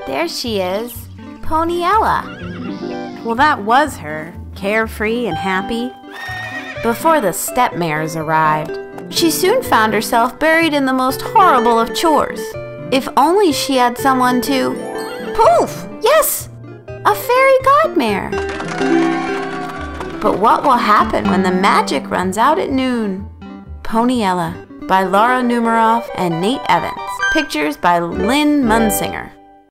There she is, Ponyella. Well, that was her, carefree and happy. Before the stepmares arrived, she soon found herself buried in the most horrible of chores. If only she had someone to... Poof! Yes! A fairy godmare! But what will happen when the magic runs out at noon? Ponyella by Laura Numeroff and Nate Evans. Pictures by Lynn Munsinger.